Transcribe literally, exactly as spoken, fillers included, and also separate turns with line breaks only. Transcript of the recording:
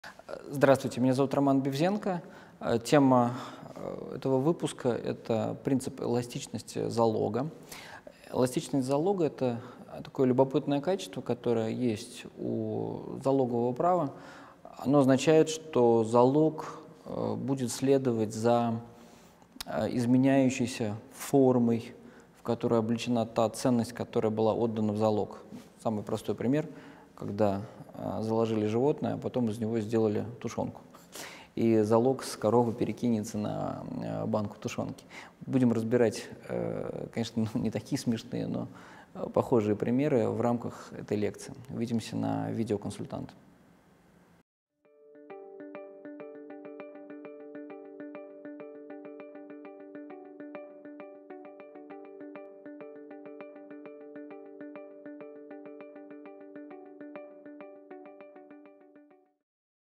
Здравствуйте, меня зовут Роман Бевзенко. Э, Тема э, этого выпуска — это принцип эластичности залога. Эластичность залога — это такое любопытное качество, которое есть у залогового права. Оно означает, что залог э, будет следовать за э, изменяющейся формой, в которой облечена та ценность, которая была отдана в залог. Самый простой пример, когда э, заложили животное, а потом из него сделали тушенку. И залог с коровы перекинется на э, банку тушенки. Будем разбирать, э, конечно, не такие смешные, но э, похожие примеры в рамках этой лекции. Увидимся на видеоконсультант.